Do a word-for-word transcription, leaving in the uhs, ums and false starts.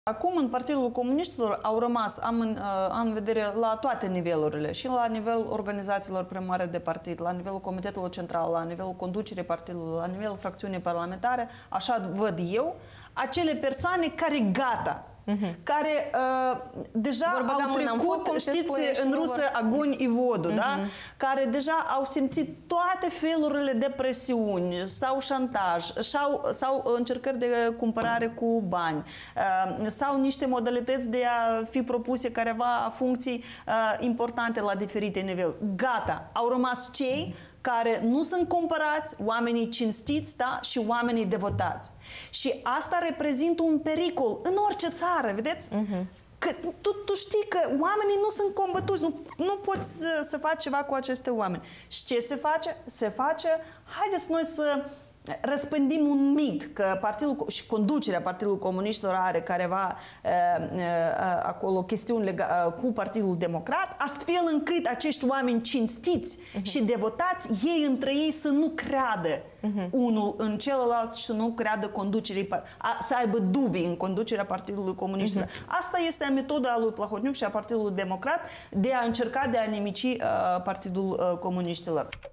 Acum, în Partidul Comuniștilor au rămas, am în, am în vedere, la toate nivelurile, și la nivelul organizațiilor primare de partid, la nivelul Comitetului Central, la nivelul conducerii partidului, la nivelul fracțiunii parlamentare, așa văd eu, acele persoane care gata, uh-huh. care uh, deja Vorba au trecut, foc, știți, în rusă, agoni i vodul, uh-huh. da? Care deja au simțit toate felurile de presiuni sau șantaj, sau, sau încercări de cumpărare cu bani, uh, sau niște modalități de a fi propuse careva funcții uh, importante la diferite niveluri. Gata, au rămas cei care nu sunt cumpărați, oamenii cinstiți, da? Și oamenii devotați. Și asta reprezintă un pericol în orice țară, vedeți? Uh-huh. Că tu, tu știi că oamenii nu sunt combătuți, nu, nu poți să, să faci ceva cu aceste oameni. Și ce se face? Se face, haideți noi să răspândim un mit că partidul și conducerea Partidului Comuniștilor are careva uh, uh, acolo chestiuni lega, uh, cu Partidul Democrat, astfel încât acești oameni cinstiți uh-huh. și devotați, ei între ei să nu creadă uh-huh. unul în celălalt și să nu creadă conducerii, a, să aibă dubii în conducerea Partidului Comuniștilor. Uh-huh. Asta este metoda a lui Plahotniuc și a Partidului Democrat de a încerca de a nimici uh, Partidul uh, Comuniștilor.